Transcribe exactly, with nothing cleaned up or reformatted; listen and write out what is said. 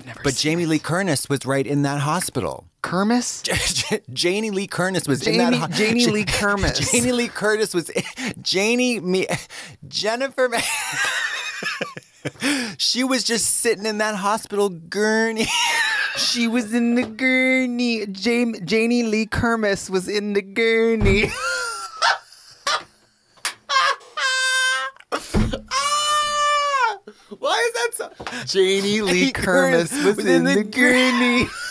I've never But seen Jamie it. Lee Curtis was right in that hospital. Kermis? Janie Lee Curtis was Janie, in that. Ho- Janie Lee Curmis. Janie Lee Curtis was. Janie me. Jennifer. She was just sitting in that hospital gurney. She was in the gurney. Jam- Janie Lee Curmis was in the gurney. Why is that so? Janie Lee Curmis was in the gurney.